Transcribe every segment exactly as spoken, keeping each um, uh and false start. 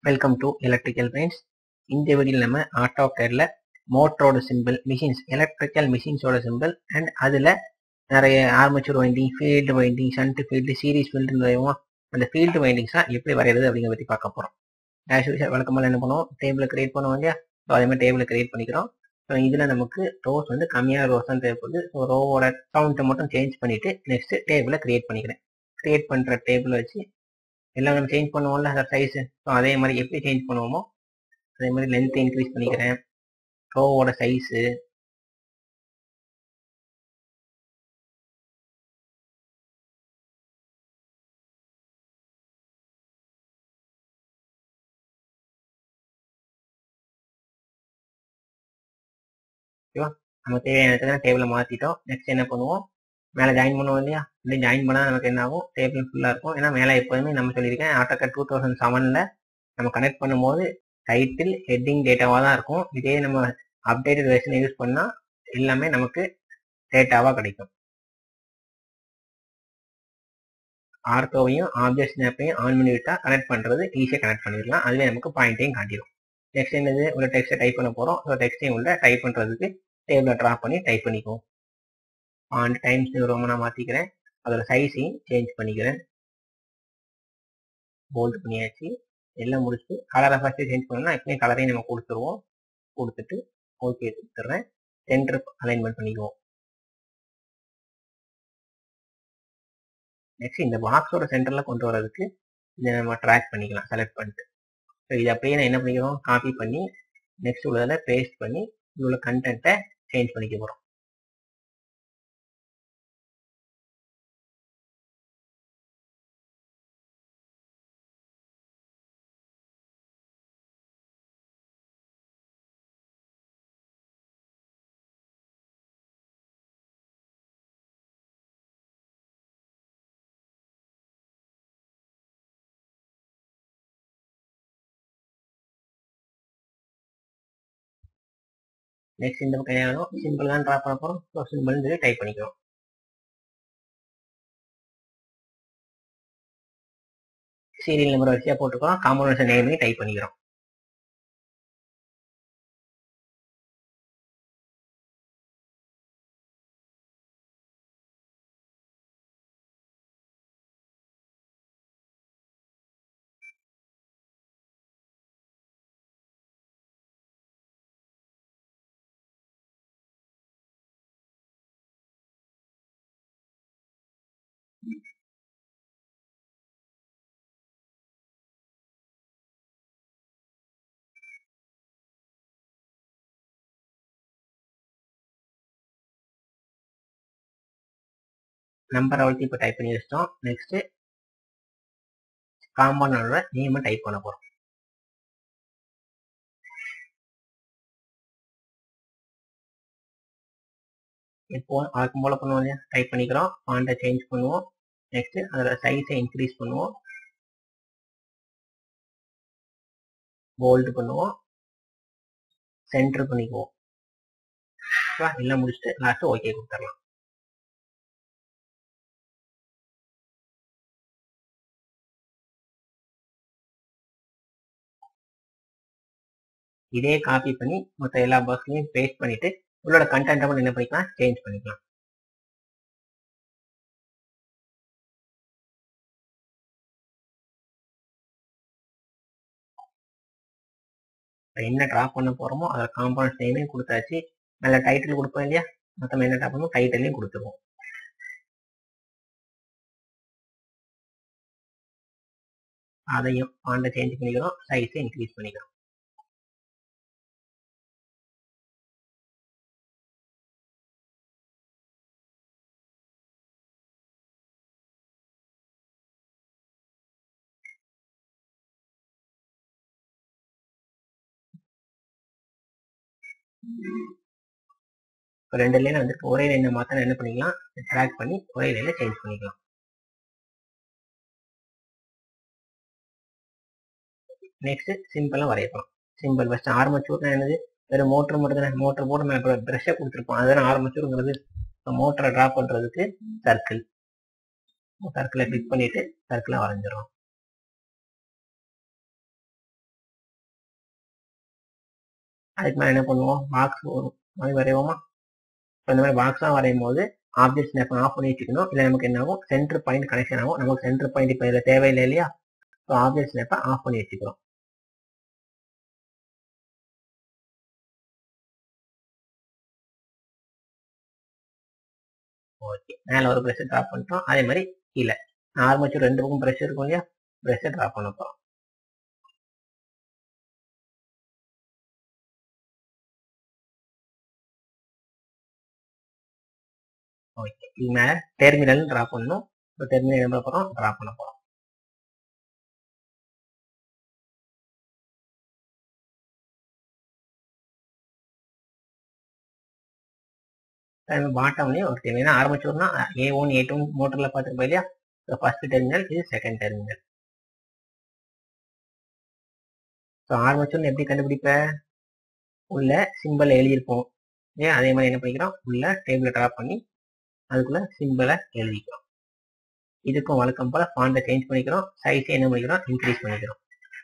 Welcome to electrical brains. இந்த வீடியோவில் நம்ம ஆட்டோகேட்ல மோட்டரோட சிம்பிள், மிஷின்ஸ், எலக்ட்ரிக்கல் மிஷின்ஸோட சிம்பிள் அண்ட் அதில் நிறைய armature winding, field winding, shunt field, series field வரையும் அந்த ஃபீல்டு வைண்டிங்ஸ்லாம் எப்படி வரைகிறது அப்படிங்கிற பற்றி பார்க்க போகிறோம். ஆஸ் யூஷுவல் வழக்கமாக என்ன பண்ணுவோம், டேபிளை கிரியேட் பண்ணுவோம் இல்லையா? ஸோ அதே மாதிரி டேபிளை கிரியேட் பண்ணிக்கிறோம். ஸோ இதில் நமக்கு ரோஸ் வந்து கம்மியாக ரோஸ் தான் தேவைப்படுது. ஸோ ரோவோட கவுண்ட்டை மட்டும் சேஞ்ச் பண்ணிவிட்டு நெக்ஸ்ட் டேபிளை கிரியேட் பண்ணிக்கிறேன். கிரியேட் பண்ணுற டேபிளை வச்சு எல்லாம் நம்ம சேஞ்ச் பண்ணுவோம்ல அந்த சைஸு. ஸோ அதே மாதிரி எப்படி சேஞ்ச் பண்ணுவோமோ அதே மாதிரி லென்த் இன்க்ரீஸ் பண்ணிக்கிறேன். ரோவோட சைஸு, ஓகேவா? நம்ம தேவையான டேபிளை மாற்றிட்டோம். நெக்ஸ்ட் என்ன பண்ணுவோம், மேலே ஜாயின் பண்ணுவோம் இல்லையா? இப்படி ஜாயின் பண்ணால் நமக்கு என்ன ஆகும், டேபிள் ஃபுல்லாக இருக்கும். ஏன்னா மேலே எப்போதுமே நம்ம சொல்லியிருக்கேன், ஆட்டோகேட் டூ தௌசண்ட் செவனில் நம்ம கனெக்ட் பண்ணும்போது டைட்டில் ஹெட்டிங் டேட்டாவாக தான் இருக்கும். இதே நம்ம அப்டேட்டட் வெர்ஷனை யூஸ் பண்ணால் எல்லாமே நமக்கு டேட்டாவாக கிடைக்கும். ஆர்த்தோவையும் ஆப்ஜெக்ட் ஸ்னாப்பையும் ஆன் பண்ணி விட்டால் கனெக்ட் பண்ணுறது ஈஸியாக கனெக்ட் பண்ணிடலாம். அதுவே நமக்கு பாயிண்ட்டையும் காட்டிடும். நெக்ஸ்ட் என்னது, உள்ள டெக்ஸ்ட்டை டைப் பண்ண போகிறோம். ஸோ டெக்ஸ்ட்டையும் உள்ள டைப் பண்ணுறதுக்கு டேபிளை ட்ரா பண்ணி டைப் பண்ணிக்குவோம். ஆன் டைம்ஸ் ரொம்ப நான் மாற்றிக்கிறேன். அதோட சைஸையும் சேஞ்ச் பண்ணிக்கிறேன். போல்ட் பண்ணியாச்சு. எல்லாம் முடிச்சுட்டு கலரை ஃபஸ்ட்டு சேஞ்ச் பண்ணோம்னா எப்படியும் கலரையும் நம்ம கொடுத்துருவோம். கொடுத்துட்டு ஓகே கொடுத்துட்றேன். சென்டர் அலைன்மெண்ட் பண்ணிக்குவோம். நெக்ஸ்ட் இந்த பாக்ஸோட சென்டரில் கொண்டு வரதுக்கு இதை நம்ம ட்ராக் பண்ணிக்கலாம், செலக்ட் பண்ணிட்டு. ஸோ இது அப்படியே நான் என்ன பண்ணிக்கிறோம், காப்பி பண்ணி நெக்ஸ்ட் உள்ளதில் பேஸ்ட் பண்ணி உள்ள கண்டென்ட்டை சேஞ்ச் பண்ணிக்க போகிறோம். நெக்ஸ்ட் இந்த பக்கம் என்ன சிம்பிள் தான் ட்ரா பண்ண போகிறோம். ஸோ சிம்பிள்னு சொல்லி டைப் பண்ணிக்கிறோம். சீரியல் நம்பர் வரிசையாக போட்டுக்கிறோம். காம்பனன்ஸ் நேமையும் டைப் பண்ணிக்கிறோம். நம்பர் அவ்வளோத்தையும் இப்போ டைப் பண்ணி வச்சிட்டோம். நெக்ஸ்ட் காம்பவுண்டோட நேமை டைப் பண்ண போகிறோம். இப்போ வழக்கம் போல பண்ணுவோம் இல்லையா, டைப் பண்ணிக்கிறோம். ஃபாண்ட்டை சேஞ்ச் பண்ணுவோம். நெக்ஸ்ட் அதோட சைஸை இன்க்ரீஸ் பண்ணுவோம். போல்டு பண்ணுவோம். சென்டர் பண்ணிக்குவோம். எல்லாம் முடிச்சுட்டு லாஸ்ட்டு ஓகே கொடுத்துடலாம். இதே காப்பி பண்ணி மொத்த எல்லா பாக்ஸ்லையும் பேஸ்ட் பண்ணிட்டு உங்களோட கண்டென்ட்டை மட்டும் என்ன பண்ணிக்கலாம், சேஞ்ச் பண்ணிக்கலாம். என்ன ட்ரா பண்ண போறோமோ அதோட காம்பவுண்ட் நேமையும் கொடுத்தாச்சு. மேலே டைட்டில் கொடுப்போம் இல்லையா, மொத்தம் என்ன ட்ரா பண்ணுவோம், டைட்டிலையும் கொடுத்துருவோம். அதையும் ஃபாண்ட்டை சேஞ்ச் பண்ணிக்கிறோம். சைஸை இன்க்ரீஸ் பண்ணிக்கிறோம். ரெண்டு லைன் வந்துட்டு ஒரே லைனை மாற்ற என்ன பண்ணிக்கலாம், ட்ராக் பண்ணி ஒரே லைனில் சேஞ்ச் பண்ணிக்கலாம். நெக்ஸ்ட் சிம்பிளாக வரையலாம். சிம்பிள் ஃபர்ஸ்ட் ஆர்மச்சூர்னா என்னது, வெறும் மோட்டர் மட்டும் தானே, மோட்டர் போட்டு நம்ம ப்ரெஷ்ஷை கொடுத்துருப்போம். அதுதான் ஆர்மச்சூருங்கிறது. மோட்டரை ட்ரா பண்ணுறதுக்கு சர்க்கிள், சர்க்கிளை கிளிக் பண்ணிட்டு சர்க்கிளை வரைஞ்சிடும். அதுக்கு மேலே என்ன பண்ணுவோம், பாக்ஸ் வரும் மாதிரி வரைவோமா. இப்போ இந்த மாதிரி பாக்ஸ்லாம் வரையும் போது ஆப்ஜெக்ட் ஸ்னாப் ஆஃப் பண்ணி வச்சுக்கணும். இல்லை நமக்கு என்ன ஆகும், சென்டர் பாயிண்ட் கனெக்ஷன் ஆகும். நமக்கு சென்டர் பாயிண்ட் இப்போ இதில் தேவையில்லை இல்லையா. ஸோ ஆப்ஜெக்ட் ஸ்னாப்பை ஆஃப் பண்ணி வச்சுக்கிறோம். ஓகே, மேலே ஒரு ப்ரெஷ் ட்ராப் பண்ணிட்டோம். அதே மாதிரி கீழே ஆர்மேச்சர் ரெண்டு பக்கம் ப்ரெஷ் இருக்கும் இல்லையா, ப்ரெஷ்ஷை ட்ராப் பண்ண போகிறோம். ஓகே, இது மேலே டெர்மினல் ட்ராப் பண்ணணும். இப்போ டெர்மினல் என்ன போகிறோம், ட்ராப் பண்ண போகிறோம். பாட்டம்லேயும் ஒரு டெர்மினல் ஆரம்பிச்சோம்னா ஏ ஒன் ஏ டூ மோட்டரில் பார்த்துருப்போம் இல்லையா. ஸோ ஃபர்ஸ்ட் டெர்மினல், இது செகண்ட் டெர்மினல். ஸோ ஆரம்பிச்சோன்னு எப்படி கண்டுபிடிப்ப, உள்ள சிம்பிள் எழுதியிருப்போம் ஏன், அதே மாதிரி என்ன பண்ணிக்கிறோம், உள்ள டேபிளை ட்ராப் பண்ணி அதுக்குள்ள சிம்பிளை எழுதிக்கிறோம். இதுக்கும் வழக்கம் போல ஃபாண்டை சேஞ்ச் பண்ணிக்கிறோம், சைஸை என்ன பண்ணிக்கிறோம், இன்க்ரீஸ் பண்ணிக்கிறோம்.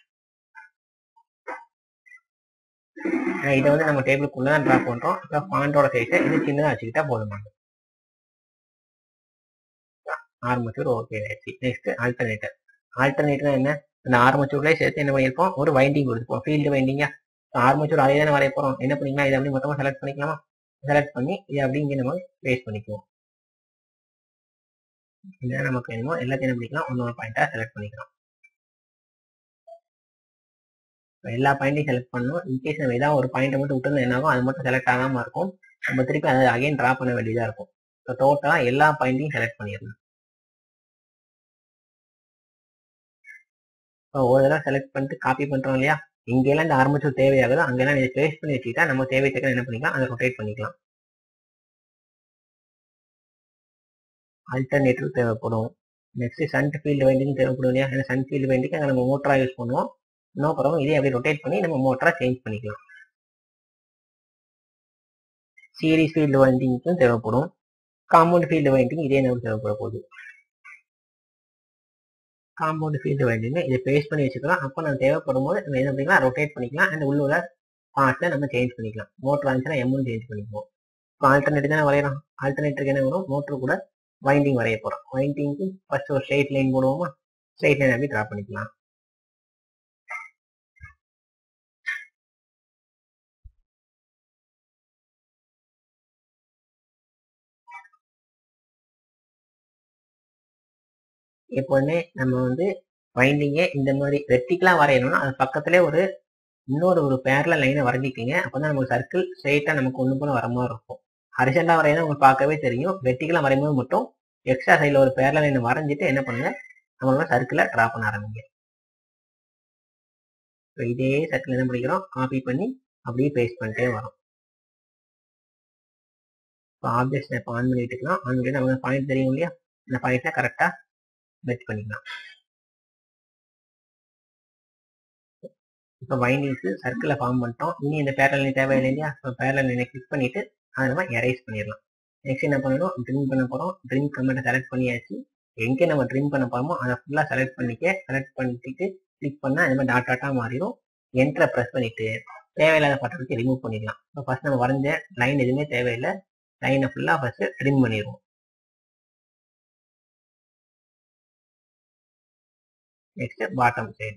இதை வந்து நம்ம டேபிளுக்குள்ள தான் ட்ராப் பண்றோம். இப்போ ஃபாண்டோட சைஸை இன்னும் சின்னதாக வச்சுக்கிட்டா போதுமானது. ஆர்மேச்சர் ஓகே ஆயிடுச்சு. Next alternator. ஆல்டர்னேட்டர் என்ன, இந்த ஆர்மேச்சர்லேயே சேர்த்து என்ன பண்ணியிருப்போம், ஒரு வைண்டிங் கொடுத்துப்போம், ஃபீல்டு வைண்டிங்கா. ஆர்மேச்சர் அதே தானே வரைய போறோம். என்ன பண்ணிக்கலாம், இதை அப்படி மொத்தமாக செலக்ட் பண்ணிக்கலாமா, செலக்ட் பண்ணி இதை அப்படி இங்கே நம்ம பேஸ்ட் பண்ணிக்குவோம். என்ன நமக்கு வேணுமோ எல்லாத்தையும் என்ன பண்ணிக்கலாம், ஒன்னொரு பாயிண்டா செலக்ட் பண்ணிக்கலாம். எல்லா பாயிண்ட்டையும் செலக்ட் பண்ணணும். இன்கேஸ் நம்ம ஏதாவது ஒரு பாயிண்ட் மட்டும் விட்டு என்ன ஆகும், அது மட்டும் செலக்ட் ஆகாம இருக்கும். நம்ம திருப்பி அதை அகைன் ட்ரா பண்ண வேண்டியதா இருக்கும். ஸோ டோட்டலா எல்லா பாயிண்ட்டையும் செலக்ட் பண்ணிடணும். இப்போ ஒரு தடவை செலக்ட் பண்ணிட்டு காப்பி பண்றோம் இல்லையா, இங்கெல்லாம் இந்த ஆர்மேச்சர் தேவையாகுதோ அங்கெல்லாம் இதை பேஸ்ட் பண்ணி வச்சுக்கிட்டா நம்ம தேவை தக்க என்ன பண்ணிக்கலாம், அதை ரொட்டேட் பண்ணிக்கலாம். ஆல்டர்னேட்டிவ் தேவைப்படும். நெக்ஸ்ட் சன் ஃபீல்டு வைண்டிங் தேவைப்படும் இல்லையா, ஏன்னா சன் ஃபீல்டு வைண்டிங் அங்கே நம்ம மோட்டரா யூஸ் பண்ணுவோம். இன்னும் அப்புறம் இதே அப்படி ரொட்டேட் பண்ணி நம்ம மோட்டரா சேஞ்ச் பண்ணிக்கலாம். சீரிஸ் ஃபீல்டு வைண்டிங்க்கும் தேவைப்படும். காம்பவுண்ட் ஃபீல்டு வைண்டிங் இதே நமக்கு தேவைப்பட போகுது. காம்பவுண்ட் ஃபீல்டு வைண்டிங் இதை பேஸ்ட் பண்ணி வச்சுக்கலாம். அப்போ நம்ம தேவைப்படும் போது நம்ம என்ன பண்ணிக்கலாம், ரொட்டேட் பண்ணிக்கலாம். அந்த உள்ள பார்ட்ல நம்ம சேஞ்ச் பண்ணிக்கலாம். மோட்டர் இருந்துச்சுன்னா எம்மும் சேஞ்ச் பண்ணிக்குவோம். இப்போ ஆல்டர்னேட்டிவ் தானே வரையலாம். ஆல்டர்னேட்டருக்கு என்ன வரும், மோட்டர் கூட வைண்டிங் வரைய போகிறோம். வைண்டிங்க்கு ஃபர்ஸ்ட் ஒரு ஸ்ட்ரெயிட் லைன் போடுவோமா, ஸ்ட்ரெயிட் லைன் அப்படி ட்ரா பண்ணிக்கலாம். எப்போதுமே நம்ம வந்து வைண்டிங்கே இந்த மாதிரி வெர்டிக்கலா வரையணும்னா அது பக்கத்துலேயே ஒரு இன்னொரு ஒரு பேரல லைனை வரைஞ்சிக்கிங்க. அப்போதான் நமக்கு சர்க்கிள் ஸ்ட்ரெயிட்டா நமக்கு ஒன்று போல வர மாதிரி இருக்கும். ஹரிசண்டா வரையினா உங்களுக்கு பார்க்கவே தெரியும். வெர்டிக்கலா வரையும்போது மட்டும் எக்ஸ்ட்ரா சைடில் ஒரு பேரல லைனை வரைஞ்சிட்டு என்ன பண்ணுங்க, நம்மளோட சர்க்கிளை ட்ரா பண்ண ஆரம்பிங்க. இதே சர்க்கிள் என்ன பண்ணிக்கிறோம், காப்பி பண்ணி அப்படியே பேஸ்ட் பண்ணிட்டே வரும். இப்போ ஆப்ஜெக்ட்ஸ் இப்போ ஆன் பண்ணிட்டு இருக்கலாம். ஆன் பண்ணிட்டு நமக்கு பாயிண்ட் தெரியும் இல்லையா, இந்த பாயிண்ட்டை கரெக்டாக மெச் பண்ணிக்கலாம். இப்போ வைண்டிங்ஸ் சர்க்கிளை ஃபார்ம் பண்ணிட்டோம். இனி இந்த பேரல் லைன் தேவையில்லை இல்லையா, இப்போ பேரல் லைனை கிளிக் பண்ணிட்டு அதை நம்ம எரேஸ் பண்ணிடலாம். நெக்ஸ்ட் என்ன பண்ணணும், ட்ரிம் பண்ண போகிறோம். ட்ரிம் கமெண்ட்டை செலக்ட் பண்ணியாச்சு. எங்கே நம்ம ட்ரிம் பண்ண போகிறோமோ அதை ஃபுல்லாக செலக்ட் பண்ணிக்க. செலக்ட் பண்ணிட்டு கிளிக் பண்ணால் இந்த மாதிரி டாட் டாட்டாக மாறிடும். என்ட்ரை ப்ரெஸ் பண்ணிட்டு தேவையில்லாத பட்டத்துக்கு ரிமூவ் பண்ணிடலாம். இப்போ ஃபர்ஸ்ட் நம்ம வரைஞ்ச லைன் எதுவுமே தேவையில்லை. லைனை ஃபுல்லாக ஃபர்ஸ்ட் ட்ரிம் பண்ணிடுவோம். Next bottom side.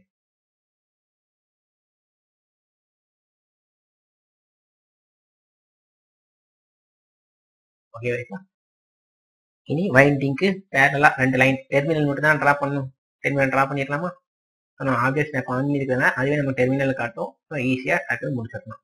ஓகே வைப்பா. இனி வைண்டிங்க்கு பேரலா ரெண்டு லைன் டெர்மினல் மட்டும் தான் ட்ரா பண்ணணும். டெர்மினல் ட்ரா பண்ணிடலாமா. ஆனால் ஆப்ஜெக்ட் நான் ஆன் பண்ணிருக்கிறதுனால அதுவே நம்ம டெர்மினல் காட்டும். ஸோ ஈஸியாக டக்குன்னு முடிச்சிடலாம்.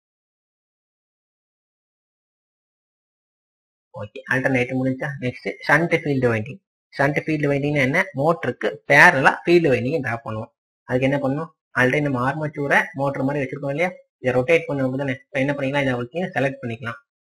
ஓகே, ஆல்டர்னேட்டிவ் முடிஞ்சா next shunt field winding. Shunt field வைண்டிங்னா என்ன, மோட்டருக்கு பேரலா ஃபீல்டு வைண்டிங் ட்ரா பண்ணுவோம். அதுக்கு என்ன பண்ணணும், ஆல்ரெடி நம்ம ஆர்மேச்சரை மோட்டர் மாதிரி வச்சிருக்கோம் இல்லையா, இதை ரொட்டேட் பண்ணுவோம் தானே. இப்போ என்ன பண்ணிக்கலாம், இதை வச்சு செலக்ட் பண்ணிக்கலாம்.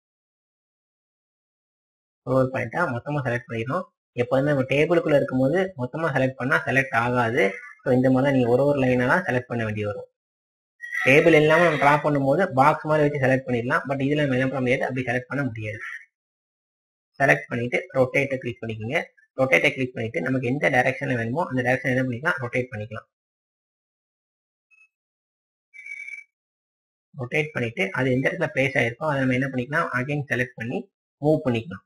ஒரு பாயிண்டா மொத்தமாக செலக்ட் பண்ணிடணும். எப்போதுமே நம்ம டேபிளுக்குள்ள இருக்கும்போது மொத்தமாக செலக்ட் பண்ணால் செலக்ட் ஆகாது. ஸோ இந்த மாதிரி தான் நீங்கள் ஒரு ஒரு லைனாக தான் செலக்ட் பண்ண வேண்டி வரும். டேபிள் இல்லாமல் நம்ம ட்ரா பண்ணும்போது பாக்ஸ் மாதிரி வச்சு செலக்ட் பண்ணிடலாம். பட் இதில் நம்ம என்ன பண்ண முடியாது, அப்படி செலக்ட் பண்ண முடியாது. செலக்ட் பண்ணிட்டு ரொட்டேட்டை கிளிக் பண்ணிக்கோங்க. ரொட்டேட்டை கிளிக் பண்ணிட்டு நமக்கு எந்த டைரக்ஷன்ல வேணுமோ அந்த டைரக்ஷன் என்ன பண்ணிக்கலாம், ரொட்டேட் பண்ணிக்கலாம். ரொட்டேட் பண்ணிட்டு அது எந்த இடத்துல பிளேஸ் ஆயிருக்கோ அதை நம்ம என்ன பண்ணிக்கலாம், அகைன் செலக்ட் பண்ணி மூவ் பண்ணிக்கலாம்.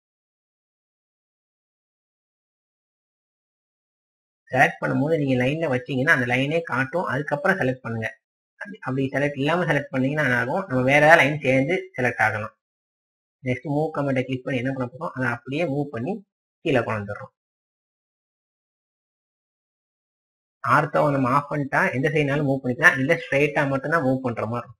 செலக்ட் பண்ணும்போது நீங்க லைன்ல வச்சீங்கன்னா அந்த லைனே காட்டும். அதுக்கப்புறம் செலக்ட் பண்ணுங்க. அப்படி செலக்ட் இல்லாம செலக்ட் பண்ணீங்கன்னா என்ன ஆகும், நம்ம வேற ஏதாவது லைன் சேர்ந்து செலக்ட் ஆகலாம். நெக்ஸ்ட் மூவ் கமெண்ட்டை கிளிக் பண்ணி என்ன பண்ண போறோம், அதை அப்படியே மூவ் பண்ணி கீழே கொண்டு வந்துடுறோம். ஆர்த்தோ நம்ம ஆஃப் பண்ணிட்டா எந்த சைடுனாலும் மூவ் பண்ணிக்கலாம், இல்ல ஸ்ட்ரைட்டா மட்டும் தான் மூவ் பண்ற மாதிரி இருக்கும்.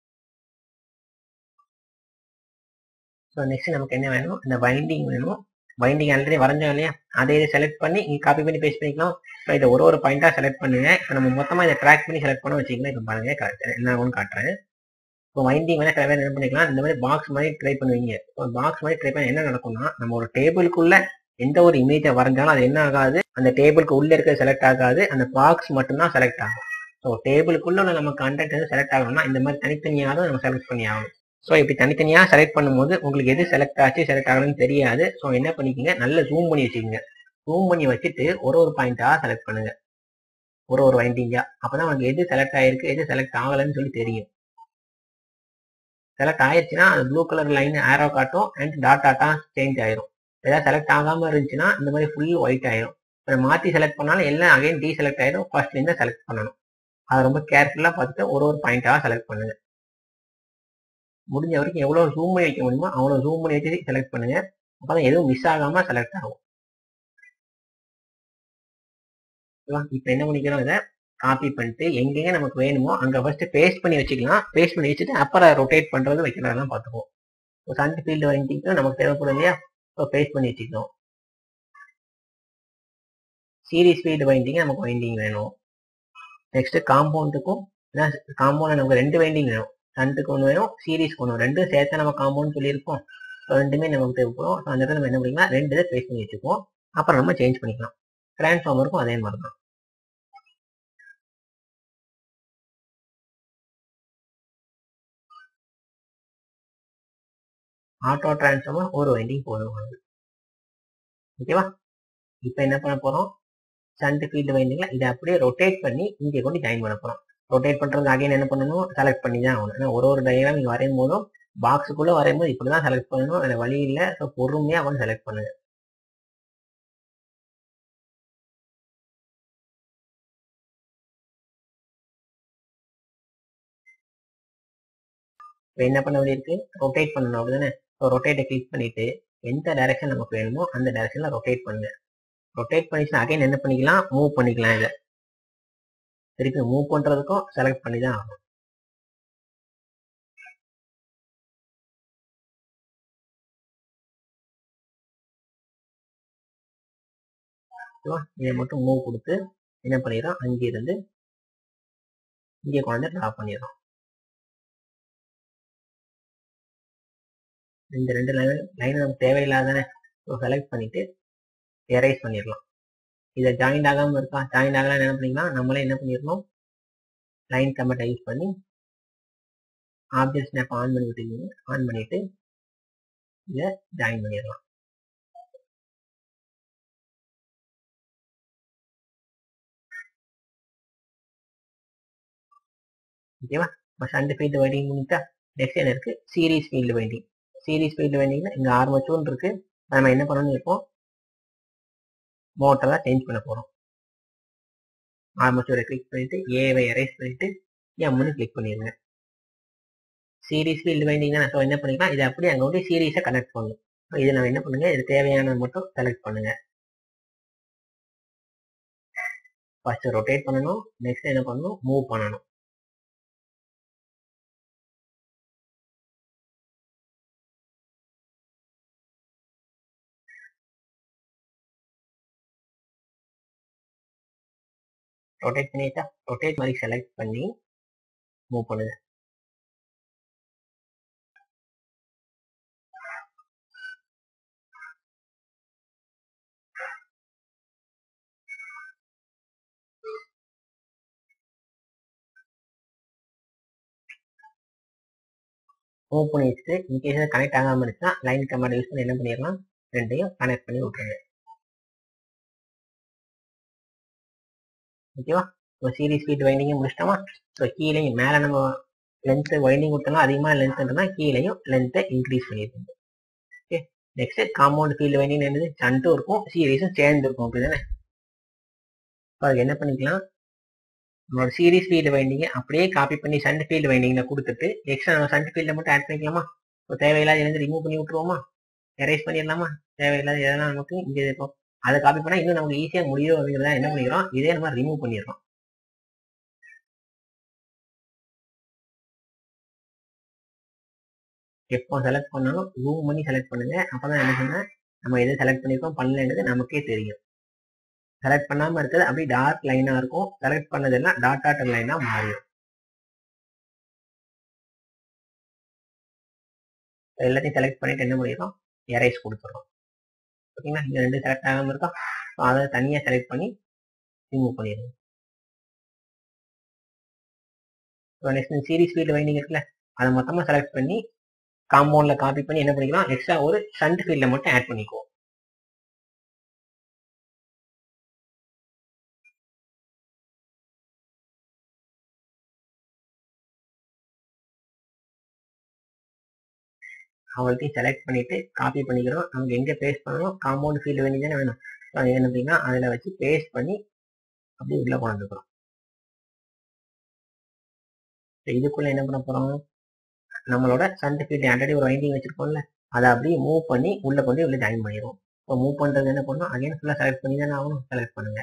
ஸோ நெக்ஸ்ட் நமக்கு என்ன வேணும், இந்த பைண்டிங் வேணும். பைண்டிங் ஆல்ரெடி வரைஞ்சோம் இல்லையா, அதை இதை செலக்ட் பண்ணி இங்கே காப்பி பண்ணி பேஸ்ட் பண்ணிக்கலாம். ஸோ இதை ஒரு ஒரு பாயிண்டா செலக்ட் பண்ணுங்க. இப்போ நம்ம மொத்தமா இதை ட்ராக் பண்ணி செலக்ட் பண்ண வச்சுக்கலாம். இப்போ பாருங்க காட்டுறேன், என்ன ஆகும்னு காட்டுறேன். இப்போ வைண்டிங் வேணா சில பேர் என்ன பண்ணிக்கலாம், இந்த மாதிரி பாக்ஸ் மாதிரி ட்ரை பண்ணுவீங்க. பாக்ஸ் மாதிரி ட்ரை பண்ண என்ன நடக்கும்னா, நம்ம ஒரு டேபிளுக்குள்ள எந்த ஒரு இமேஜை வரைஞ்சாலும் அது என்ன ஆகாது, அந்த டேபிளுக்கு உள்ள இருக்க செலக்ட் ஆகாது, அந்த பாக்ஸ் மட்டும்தான் செலக்ட் ஆகும். ஸோ டேபிளுக்குள்ள நம்ம கண்டென்ட் வந்து செலக்ட் ஆகணும்னா இந்த மாதிரி தனித்தனியாக தான் நம்ம செலக்ட் பண்ணி ஆகணும். ஸோ இப்படி தனித்தனியாக செலக்ட் பண்ணும்போது உங்களுக்கு எது செலக்ட் ஆச்சு செலக்ட் ஆகணும்னு தெரியாது. ஸோ என்ன பண்ணிக்கோங்க, நல்ல ஜூம் பண்ணி வச்சுக்கோங்க. ஜூம் பண்ணி வச்சுட்டு ஒரு ஒரு பாயிண்டா செலக்ட் பண்ணுங்க, ஒரு ஒரு வைண்டிங்கா. அப்பதான் உங்களுக்கு எது செலக்ட் ஆயிருக்கு எது செலக்ட் ஆகலைன்னு சொல்லி தெரியும். செலக்ட் ஆயிடுச்சுன்னா அது ப்ளூ கலர் லைன் ஆரோ காட்டும் அண்ட் டாட் டாட்டா சேஞ்ச் ஆயிரும். ஏதாவது செலக்ட் ஆகாம இருந்துச்சுன்னா இந்த மாதிரி ஃபுல் ஒயிட் ஆயிரும். இப்போ மாற்றி செலக்ட் பண்ணாலும் எல்லாம் அகைன் டீ செலக்ட் ஆயிடும். ஃபர்ஸ்ட்லேருந்து செலக்ட் பண்ணணும். அதை ரொம்ப கேர்ஃபுல்லாக பார்த்துட்டு ஒரு ஒரு பாயிண்டாக செலக்ட் பண்ணுங்க. முடிஞ்ச வரைக்கும் எவ்வளோ ஜூம் பண்ணி வைக்க முடியுமோ அவ்வளோ ஜூம் பண்ணி வச்சு செலக்ட் பண்ணுங்க. அப்போ எதுவும் மிஸ் ஆகாம செலக்ட் ஆகும். இப்போ என்ன பண்ணிக்கிறோம், இதை காப்பி பண்ணிட்டு எங்கெங்க நமக்கு வேணுமோ அங்கே ஃபர்ஸ்ட் பேஸ்ட் பண்ணி வச்சுக்கலாம். பேஸ்ட் பண்ணி வச்சுட்டு அப்புறம் ரொட்டேட் பண்ணுறது வைக்கிறதெல்லாம் பார்த்துப்போம். இப்போ சண்ட் ஃபீல்டு வைண்டிங்க்கு நமக்கு தேவைப்படும் இல்லையா, இப்போ பேஸ்ட் பண்ணி வச்சுக்கணும். சீரிஸ் ஃபீல்டு வைண்டிங் நமக்கு வைண்டிங் வேணும். நெக்ஸ்ட் காம்பவுண்டுக்கும் காம்பவுண்ட் நமக்கு ரெண்டு வைண்டிங் வேணும். சண்டுக்கு ஒன்று வேணும், சீரிஸ்க்கு ஒன்று, ரெண்டும் சேர்த்து நம்ம காம்பவுண்ட் சொல்லியிருக்கோம். ரெண்டுமே நமக்கு தேவைப்படும். அந்த இடத்துல நம்ம என்ன பண்ணிக்கலாம், ரெண்டு இதை பேஸ்ட் பண்ணி வச்சுக்குவோம். அப்புறம் நம்ம சேஞ்ச் பண்ணிக்கலாம். டிரான்ஸ்ஃபார்மருக்கும் அதே மாதிரி தான். ஆட்டோ டிரான்ஸ்ஃபார்மர் ஒரு வைண்டிங் போதும். ஓகேவா? இப்போ என்ன பண்ண போறோம், சண்ட் ஃபீல்டு வைண்டிங்ல இதை அப்படியே ரொட்டேட் பண்ணி இங்கே கொண்டு ஜாயின் பண்ண போறோம். ரொட்டேட் பண்றதுக்கு அகைன் என்ன பண்ணணும், செலக்ட் பண்ணி தான் ஆகணும். ஏன்னா ஒரு ஒரு டயக்ராம் இங்கே வரையும் போதும் பாக்ஸுக்குள்ள வரையும் போது இப்படிதான் செலக்ட் பண்ணணும், வேற வழி இல்லை. ஸோ பொறுமையா வந்து செலக்ட் பண்ணுங்க. இப்போ என்ன பண்ண வேண்டியிருக்கு, ரொட்டேட் பண்ணணும் அப்படிதானே. ஸோ ரொட்டேட்டை கிளிக் பண்ணிட்டு எந்த டைரக்ஷன் நமக்கு வேணுமோ அந்த டைரக்ஷன்ல ரொட்டேட் பண்ணுங்க. ரொட்டேட் பண்ணிச்சுன்னா அகைன் என்ன பண்ணிக்கலாம், மூவ் பண்ணிக்கலாம். இதை திருப்பி மூவ் பண்றதுக்கும் செலக்ட் பண்ணி தான் ஆகும். இதை மட்டும் மூவ் கொடுத்து என்ன பண்ணிடுறோம், அங்கிருந்து இங்கே கொண்டு ட்ரா பண்ணிடுறோம். இந்த ரெண்டு லைன் லைன் நமக்கு தேவையில்லாதானே. ஸோ செலக்ட் பண்ணிட்டு எரேஸ் பண்ணிடலாம். இதை ஜாயிண்ட் ஆகாமல் இருக்கா, ஜாயிண்ட் ஆகலாம் என்ன பண்ணிக்கலாம், நம்மளே என்ன பண்ணிடணும், லைன் கமெண்ட்டை யூஸ் பண்ணி ஆப்ஜெக்ட் ஸ்னாப் ஆன் பண்ணி விட்டுருக்கீங்க. ஆன் பண்ணிட்டு இதை ஜாயின் பண்ணிடலாம். ஓகேவா? இப்போ சண்ட் ஃபீல்டு வைண்டிங் பண்ணிட்டா நெக்ஸ்ட் என்ன இருக்கு, series field winding. Series field வைண்டிங்ல இங்கே ஆர்மச்சூர்னு இருக்கு. நம்ம என்ன பண்ணணும்னு இருப்போம், மோட்டரை சேஞ்ச் பண்ண போறோம். ஆர்மச்சூரை கிளிக் பண்ணிட்டு ஏவை எரேஸ் பண்ணிட்டு எம்னு கிளிக் பண்ணிடுங்க. சீரிஸ் ஃபீல்டு வைண்டிங் தான். ஸோ என்ன பண்ணிக்கலாம், இதை அப்படியே அங்கே வந்து சீரீஸை கனெக்ட் பண்ணணும். இதை நம்ம என்ன பண்ணுங்க, இது தேவையானது மட்டும் செலக்ட் பண்ணுங்க. ஃபர்ஸ்ட் ரொட்டேட் பண்ணணும், நெக்ஸ்ட் என்ன பண்ணணும், மூவ் பண்ணணும். ரொட்டேட் பண்ணிட்டா ரொட்டேட் மாதிரி செலக்ட் பண்ணி மூவ் பண்ணுங்க. மூவ் பண்ணி வச்சுட்டு இன்கேஸ் கனெக்ட் ஆகாமல் இருந்துச்சுன்னா லைன் கமாண்ட் யூஸ் பண்ணி என்ன பண்ணிடலாம், ரெண்டையும் கனெக்ட் பண்ணி விட்டுருங்க. ஓகேவா? இப்போ சீரிஸ் ஃபீல்டு வைண்டிங்கும் முடிச்சிட்டோமா. ஸோ கீழே மேலே நம்ம லென்த் வைண்டிங் கொடுத்தோம்னா அதிகமாக லென்த் இருந்தா கீழேயும் லென்த்தை இன்க்ரீஸ் பண்ணியிருக்கோம். Okay, next compound field winding என்னது, சண்டும் இருக்கும் சீரீஸும் சேர்ந்து இருக்கும் அப்படிதானே. அதுக்கு என்ன பண்ணிக்கலாம், நம்மளோட சீரீஸ் ஃபீல்டு வைண்டிங்கை அப்படியே காப்பி பண்ணி சண்ட் ஃபீல்டு வைண்டிங்ல கொடுத்துட்டு எக்ஸ்ட்ரா நம்ம சண்ட் ஃபீல்டை மட்டும் ஆட் பண்ணிக்கலாமா. இப்போ தேவையில்லாத இருந்து ரிமூவ் பண்ணி விட்டுருவோமா, எரேஸ் பண்ணிடலாமா. தேவையில்லாத எதெல்லாம் நமக்கு இங்கே இருக்கும் அதை காப்பி பண்ணா இன்னும் நமக்கு ஈஸியாக முடியும் அப்படிங்கிறத என்ன பண்ணிக்கிறோம், இதே நம்ம ரிமூவ் பண்ணிடுறோம். எப்போ செலக்ட் பண்ணாலும் ஜூம் பண்ணி செலக்ட் பண்ணுங்க. அப்பதான் என்ன சொன்னா நம்ம எது செலக்ட் பண்ணிருக்கோம் பண்ணலன்றது நமக்கே தெரியும். செலக்ட் பண்ணாம இருக்கிறது அப்படி டார்க் லைனா இருக்கும், செலக்ட் பண்ணதெல்லாம் டாட் டாட் லைனா மாறிடும். எல்லாத்தையும் செலக்ட் பண்ணிட்டு என்ன பண்ணிடுறோம், எரேஸ் கொடுத்துறோம். ஓகேங்களா, இந்த ரெண்டு செலக்ட் ஆகாம இருக்கா, அதை தனியா செலக்ட் பண்ணி ரிமூவ் பண்ணிடுறோம். நெக்ஸ்ட் சீரிஸ் ஃபீல்டு வைண்டிங் இருக்குல்ல, அதை மொத்தமா செலக்ட் பண்ணி காம்பவுண்ட்ல காப்பி பண்ணி என்ன பண்ணிக்கலாம், எக்ஸ்ட்ரா ஒரு ஷண்ட் ஃபீல்ட மட்டும் ஆட் பண்ணிக்குவோம். அவங்கள்ட்டையும் செலக்ட் பண்ணிட்டு காப்பி பண்ணிக்கிறோம். நமக்கு எங்க பேஸ்ட் பண்ணணும், காம்பவுண்ட் ஃபீல்டு வைண்டிங் தானே வேணும். என்ன அப்படின்னா அதுல வச்சு பேஸ்ட் பண்ணி அப்படியே உள்ள கொண்டுக்கிறோம். இதுக்குள்ள என்ன பண்ண போறோம், நம்மளோட சண்ட் ஃபீல்டு ஆல்ரெடி ஒரு வைண்டிங் வச்சிருக்கோம்ல, அதை அப்படியே மூவ் பண்ணி உள்ள கொண்டு உள்ள ஜாயின் பண்ணிடுவோம். இப்போ மூவ் பண்றது என்ன பண்ணணும், அகைன் ஃபுல்லா செலக்ட் பண்ணி தானே ஆகணும், செலக்ட் பண்ணுங்க.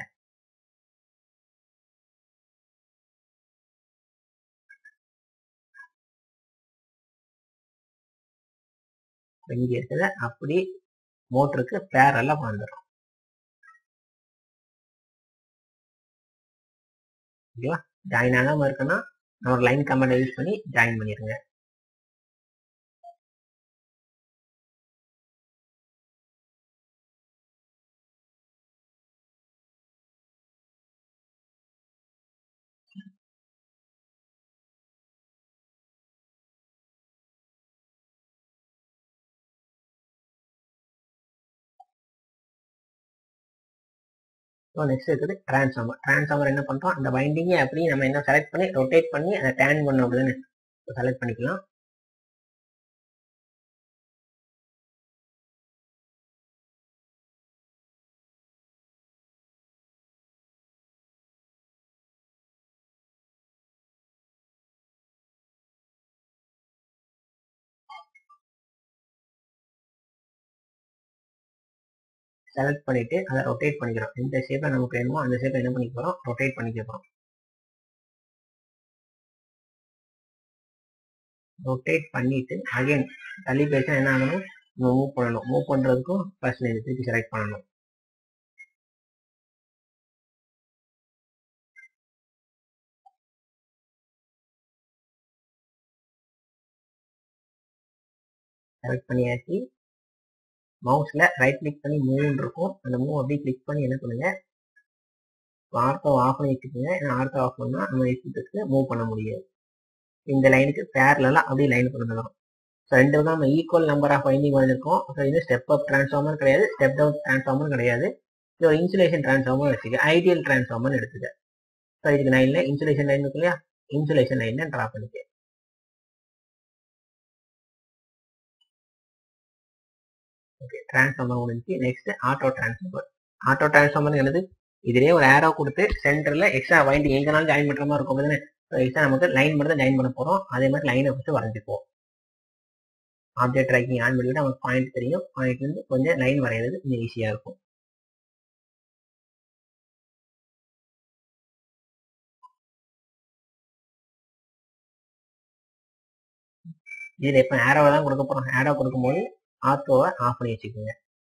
இங்க இருக்கிறத அப்படி மோட்டருக்கு பேரலா வந்துடும். ஓகேவா, ஜாயின் ஆகாம இருக்குன்னா நம்ம லைன் கமெண்ட் யூஸ் பண்ணி ஜாயின் பண்ணிடுங்க. நெக்ஸ்ட் இருக்குது டிரான்ஸ்ஃபார்மர். டிரான்ஸ்ஃபார்மர் என்ன பண்றோம், அந்த வைண்டிங்கை அப்படி நம்ம என்ன செலக்ட் பண்ணி ரொட்டேட் பண்ணி அதை டேன் பண்ணோம் அப்படின்னு செலக்ட் பண்ணிக்கலாம். செலக்ட் பண்ணிட்டு அதை ரொட்டேட் பண்ணிக்கிறோம். எந்த ஷேப்பை நமக்கு வேணுமோ அந்த ஷேப்பை என்ன பண்ணிக்க போறோம், ரொட்டேட் பண்ணிக்க போறோம். ரொட்டேட் பண்ணிட்டு அகைன் தள்ளி போயிடுச்சா என்ன ஆகணும், மூவ் பண்ணணும். மூவ் பண்றதுக்கும் ஃபர்ஸ்ட் நீங்க திருப்பி செலக்ட் பண்ணணும். செலக்ட் பண்ணியாச்சு. மவுஸ்ல ரைட் கிளிக் பண்ணி மூவ் இருக்கும், அந்த மூவ் அப்படியே கிளிக் பண்ணி என்ன பண்ணுங்க, ஆர்த்தோ ஆஃப் பண்ணி வச்சுக்கோங்க. ஏன்னா ஆர்த்தோ ஆஃப் பண்ணா நம்ம எக்ஸிட்டுக்கு மூவ் பண்ண முடியாது. இந்த லைனுக்கு பேரலா அப்படியே லைன் பண்ணலாம். ஸோ ரெண்டு தான் நம்ம ஈக்குவல் நம்பர் ஆஃப் வைண்டிங் வந்திருக்கோம். ஸோ இது ஸ்டெப் அப் டிரான்ஸ்ஃபார்மர் கிடையாது, ஸ்டெப் டவுன் டிரான்ஸ்ஃபார்மர் கிடையாது. இது ஒரு இன்சுலேஷன் டிரான்ஸ்ஃபார்மர் வச்சுக்க, ஐடியல் டிரான்ஸ்ஃபார்மர் எடுத்துக்க. ஸோ இதுக்கு நான் இல்லை இன்சுலேஷன் லைன் இருக்கு இல்லையா, இன்சுலேஷன் லைன் ட்ரா பண்ணிக்க. ஓகே, டிரான்ஸ்ஃபார்மர் முடிஞ்சு. Next auto transformer. Auto transformer என்னது, இதுலேயே ஒரு ஏரோ கொடுத்து சென்டர்ல எக்ஸ்ட்ரா வைண்டிங் எங்கனாலும் ஜாயின் பண்ற மாதிரி இருக்கும். எக்ஸ்ட்ரா நமக்கு லைன் மட்டும் தான் ஜாயின் பண்ண போறோம். அதே மாதிரி லைனை வச்சு வரைஞ்சிப்போம். ஆப்ஜெக்ட் ட்ராக்கிங் ஆன் பண்ணிவிட்டு நமக்கு பாயிண்ட் தெரியும், பாயிண்ட் வந்து கொஞ்சம் லைன் வரைகிறது கொஞ்சம் ஈஸியா இருக்கும். இதுல இப்ப ஆரோவை தான் கொடுக்க போறோம். ஆரோ கொடுக்கும்போது ஆட்டோவை ஆஃப் பண்ணி வச்சுக்கோங்க.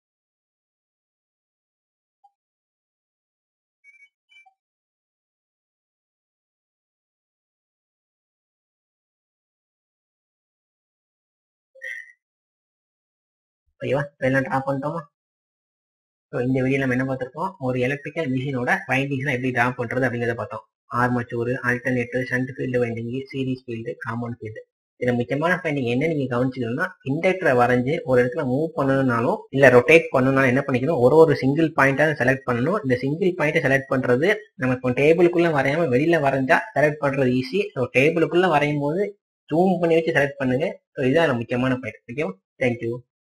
ஓகேவா, எல்லாம் ட்ரா பண்ணிட்டோமா. ஸோ இந்த வீடியோ நம்ம என்ன பார்த்துருக்கோம், ஒரு எலக்ட்ரிக்கல் மிஷினோட வைண்டிங்ஸ்லாம் எப்படி ட்ரா பண்றது அப்படிங்கிறத பார்த்தோம். Armature, alternator, shunt field winding, series field, compound field. இதுல முக்கியமான ஃபைண்டிங் என்ன நீங்க கவனிச்சுக்கணும்னா, இண்டக்டரை வரைஞ்சு ஒரு இடத்துல மூவ் பண்ணணும்னாலும் இல்ல ரொட்டேட் பண்ணணும்னாலும் என்ன பண்ணிக்கணும், ஒரு ஒரு சிங்கிள் பாயிண்டா செலக்ட் பண்ணணும். இந்த சிங்கிள் பாயிண்டை செலக்ட் பண்றது நமக்கு டேபிளுக்குள்ள வரையாம வெளியில வரைஞ்சா செலக்ட் பண்றது ஈஸி. ஸோ டேபிளுக்குள்ள வரையும் போது ஜூம் பண்ணி வச்சு செலக்ட் பண்ணுங்க. ஸோ இதுதான் முக்கியமான பாயிண்ட். ஓகேவா? தேங்க்யூ.